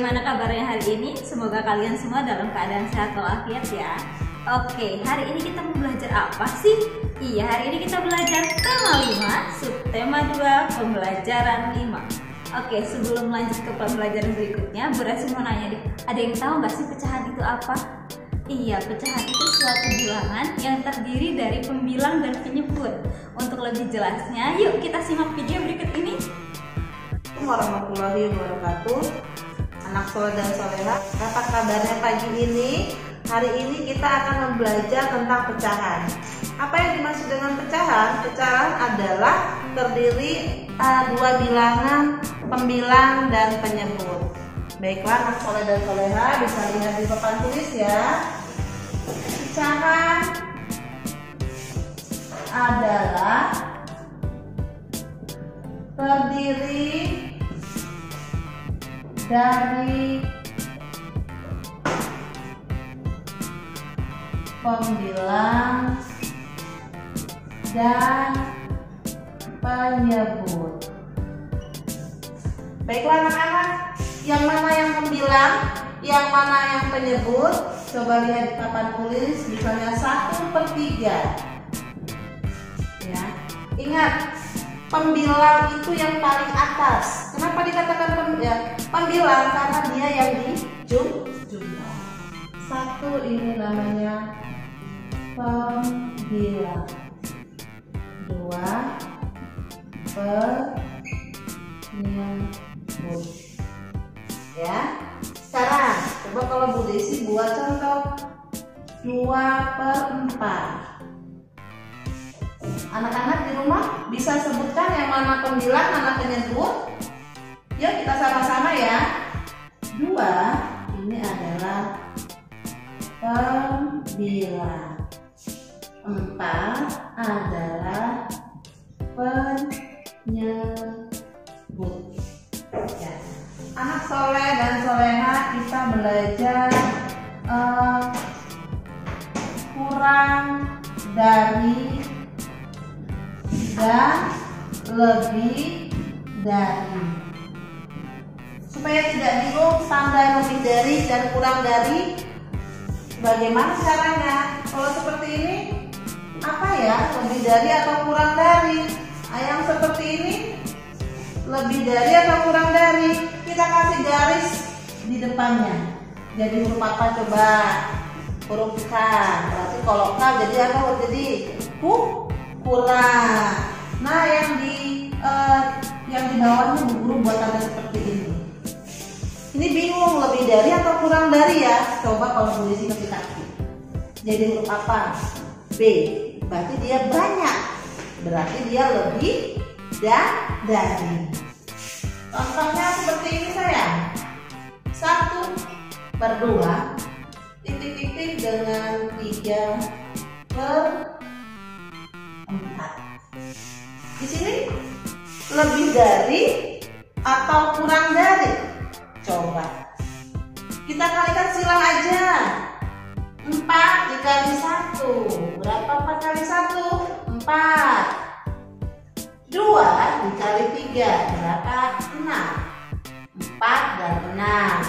bagaimana kabarnya hari ini? Semoga kalian semua dalam keadaan sehat walafiat ya. Oke, hari ini kita mau belajar apa sih? Iya, hari ini kita belajar tema 5, subtema 2, pembelajaran 5. Oke, sebelum lanjut ke pembelajaran berikutnya, Bu Rasi mau nanya deh, ada yang tahu nggak sih pecahan itu apa? Iya, pecahan itu suatu bilangan yang terdiri dari pembilang dan penyebut. Untuk lebih jelasnya, yuk kita simak video berikut ini. Assalamualaikum warahmatullahi wabarakatuh. Anak soleh dan soleha, apa kabarnya pagi ini? Hari ini kita akan belajar tentang pecahan. Apa yang dimaksud dengan pecahan? Pecahan adalah terdiri dua bilangan, pembilang dan penyebut. Baiklah anak soleh dan soleha, bisa lihat di papan tulis ya. Pecahan adalah terdiri dari pembilang dan penyebut. Baiklah anak-anak, yang mana yang pembilang, yang mana yang penyebut? Coba lihat di papan tulis, misalnya 1/3. Ya, ingat, pembilang itu yang paling atas. Kenapa dikatakan pembilang? Karena dia yang di jumlah. 1 ini namanya pembilang. 2 penyebut. Ya. Sekarang coba kalau Bu Desi buat contoh 2/4. Anak-anak di rumah bisa sebutkan yang mana pembilang, mana penyebut? Yuk kita sama-sama ya. 2 ini adalah pembilang, 4 adalah penyebut. Ya. Anak soleh dan soleha, kita belajar kurang dari dan lebih dari. Supaya tidak bingung tanda lebih dari dan kurang dari, bagaimana caranya? Kalau seperti ini, apa ya? Lebih dari atau kurang dari? Yang seperti ini, lebih dari atau kurang dari? Kita kasih garis di depannya. Jadi huruf apa coba? Huruf K. Berarti kalau K jadi apa? Jadi kurang. Nah, yang di bawahnya Bu Guru buat tanda seperti ini. Ini bingung lebih dari atau kurang dari ya? Coba kalau Bu Desi kasih kaki. Jadi huruf apa? B. Berarti dia banyak. Berarti dia lebih dari. Contohnya seperti ini sayang. 1/2 titik-titik dengan 3/4. Di sini lebih dari atau kurang dari? Coba kita kalikan silang aja. 4 dikali 1 berapa? 4 kali 1 4. 2 dikali 3 berapa? 6. 4 dan 6.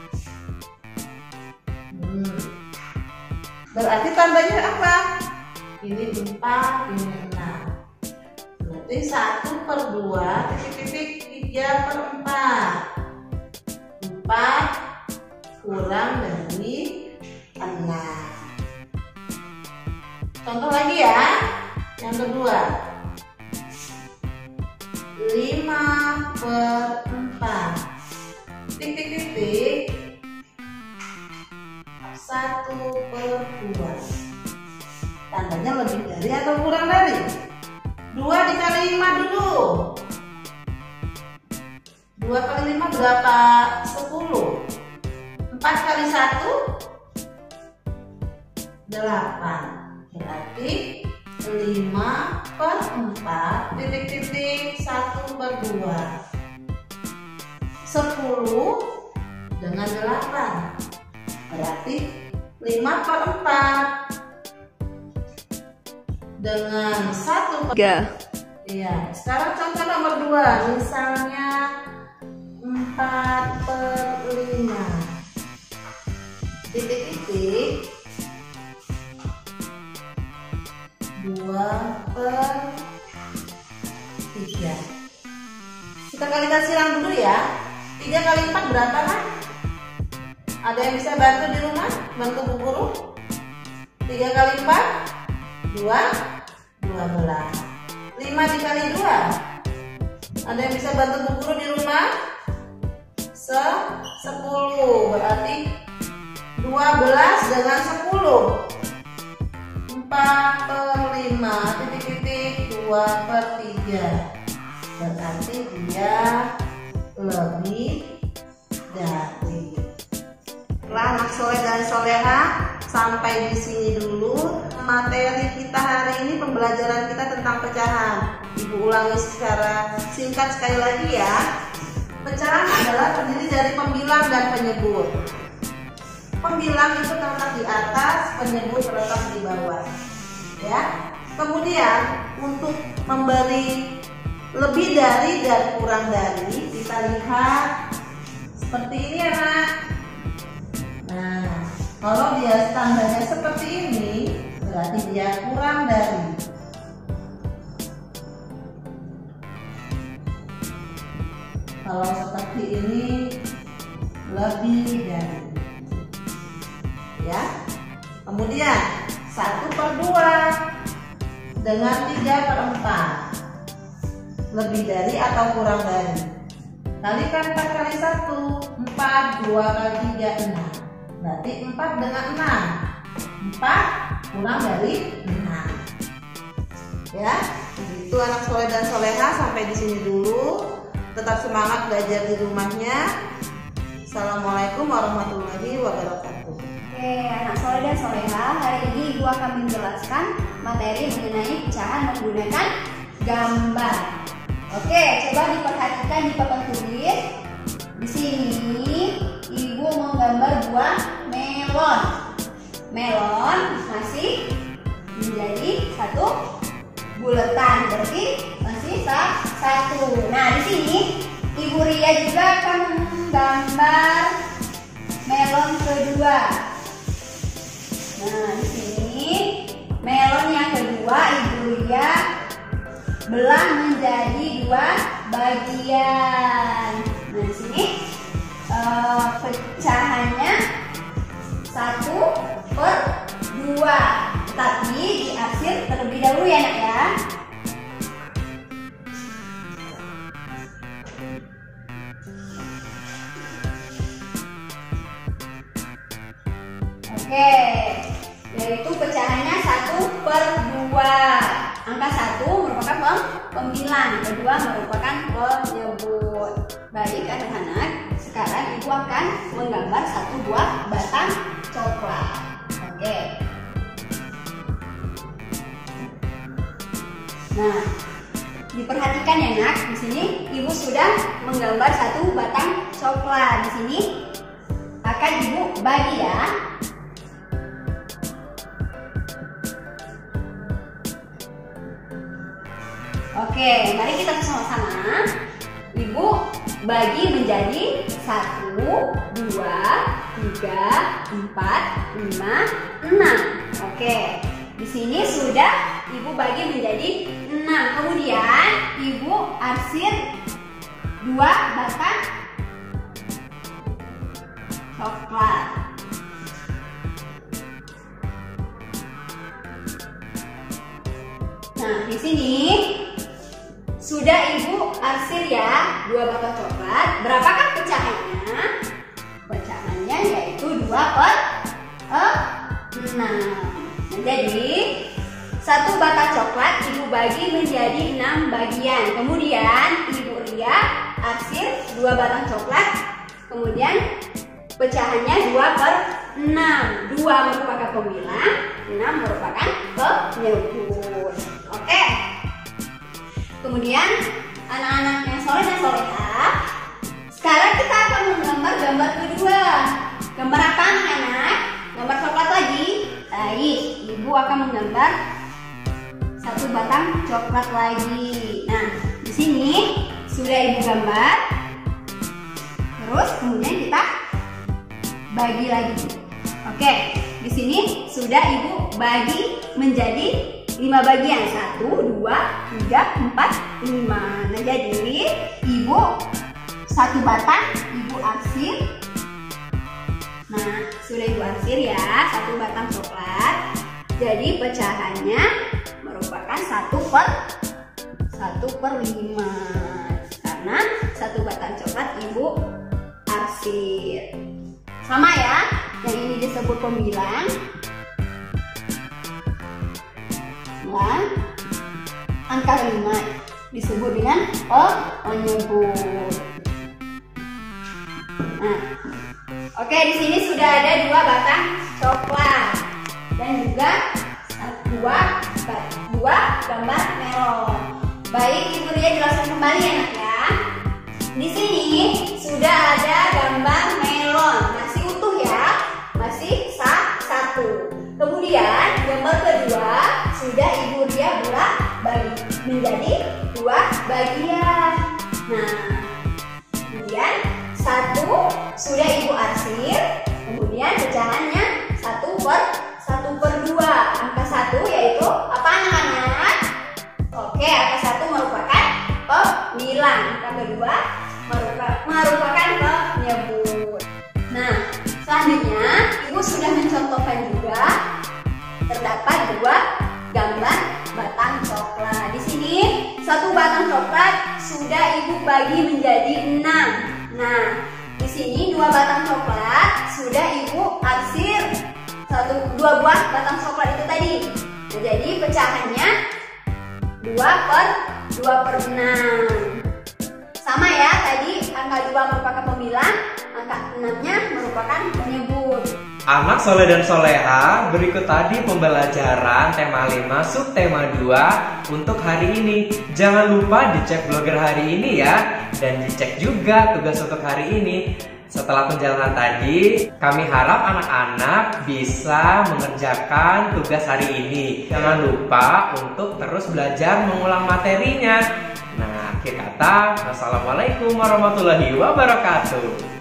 Berarti tandanya apa? Ini 4, ini 6. Berarti 1/2 titik-titik 3/4. 4 kurang dari 6. Contoh lagi ya. Yang kedua, 5/4 titik-titik 1/2. Tandanya lebih dari atau kurang dari? 2 dikali 5 dulu. 2 kali 5 berapa? 10. 4 kali 1 8. Berarti 5/4 titik-titik 1/2. 10 dengan 8. Berarti 5/4 dengan 1/3. Iya. Sekarang contoh nomor 2, misalnya 4/5. ya. 3 kali 4 berapa kan? Ada yang bisa bantu di rumah? Bantu Bu Guru? 3 kali 4 2 12. 5 dikali 2. Ada yang bisa bantu Bu Guru di rumah? 10. Berarti 12 dengan 10. 4 per 5 titik-titik 2 per 3. Berarti dia lebih dari. Anak soleh dan soleha, sampai di sini dulu materi kita hari ini, pembelajaran kita tentang pecahan. Ibu ulangi secara singkat sekali lagi ya. Pecahan adalah terdiri dari pembilang dan penyebut. Pembilang itu terletak di atas, penyebut terletak di bawah. Ya. Kemudian untuk memberi lebih dari dan kurang dari, kita lihat seperti ini ya nak. Nah, kalau dia standarnya seperti ini, berarti dia kurang dari. Kalau seperti ini, lebih dari. Ya. Kemudian 1/2 dengan 3/4. Lebih dari atau kurang dari. Kalikan 4 kali 1, 4, 2 kali 3, 6. Berarti 4 dengan 6. 4 kurang dari 6. Ya, itu anak soleh dan soleha, sampai di sini dulu. Tetap semangat belajar di rumahnya. Assalamualaikum warahmatullahi wabarakatuh. Oke, anak soleh dan soleha, hari ini Ibu akan menjelaskan materi mengenai pecahan menggunakan gambar. Oke, coba diperhatikan di papan tulis. Di sini Ibu menggambar buah melon. Melon masih menjadi satu buletan, berarti masih satu. Nah, di sini Ibu Ria juga akan menggambar melon kedua. Nah, di sini melon yang kedua Ibu Ria belah menjadi 2 bagian. Nah, di sini pecahannya 1/2. Tapi diarsir terlebih dahulu ya nak ya. Oke, yaitu pecahannya 1/2. Angka 1 merupakan pembilang, kedua merupakan penyebut. Baik anak-anak, sekarang Ibu akan menggambar 1 buah batang coklat. Oke. Nah, diperhatikan ya nak, di sini Ibu sudah menggambar 1 batang coklat. Di sini akan Ibu bagi ya. Oke, mari kita bersama-sama. Ibu bagi menjadi 1, 2, 3, 4, 5, 6. Oke, di sini sudah Ibu bagi menjadi 6. Kemudian Ibu arsir 2 batang coklat. Nah, di sini sudah Ibu arsir ya 2 batang coklat. Berapakah pecahannya? Pecahannya yaitu 2/6. Nah, jadi 1 batang coklat Ibu bagi menjadi 6 bagian. Kemudian Ibu Ria arsir 2 batang coklat. Kemudian pecahannya 2/6. 2 merupakan pembilang, 6 merupakan penyebut. Oke. Kemudian anak-anak yang soleh dan soleha, sekarang kita akan menggambar gambar kedua. Gambar apa anak-anak? Gambar coklat lagi. Baik, Ibu akan menggambar 1 batang coklat lagi. Nah, di sini sudah Ibu gambar. Terus kemudian kita bagi lagi. Oke, di sini sudah Ibu bagi menjadi 5 bagian. 1, 2, 3, 4, 5. Nah, jadi Ibu satu batang ibu arsir. Nah, sudah ibu arsir ya, satu batang coklat. Jadi pecahannya merupakan 1/5 karena satu batang coklat ibu arsir. Sama ya, yang ini disebut pembilang. Angka 5 disebut dengan penyebut. Nah, oke, di sini sudah ada 2 batang coklat dan juga 2 gambar melon. Baik, Ibu Ria jelaskan kembali ya nak ya. Di sini sudah ada gambar melon, masih utuh ya, masih satu. Kemudian gambar kedua sudah Ibu Ria belah bagi menjadi 2 bagian. Nah, kemudian satu sudah Ibu arsir, kemudian pecahannya 1/2. Angka 1 yaitu apa anak-anak? Oke, angka 1 merupakan pembilang, angka kedua merupakan penyebut. Nah, selanjutnya Ibu sudah mencontohkan juga terdapat 2 gambar batang coklat. Di sini satu batang coklat sudah Ibu bagi menjadi 6. Nah, di sini 2 batang coklat sudah Ibu arsir 2 buah batang coklat itu tadi. Nah, jadi pecahannya 2/6. Sama ya, tadi angka 2 merupakan pembilang, angka 6-nya merupakan penyebut. Anak soleh dan soleha, berikut tadi pembelajaran tema 5 subtema 2 untuk hari ini. Jangan lupa dicek blogger hari ini ya, dan dicek juga tugas untuk hari ini. Setelah penjelasan tadi, kami harap anak-anak bisa mengerjakan tugas hari ini. Jangan lupa untuk terus belajar mengulang materinya. Nah, akhir kata, wassalamualaikum warahmatullahi wabarakatuh.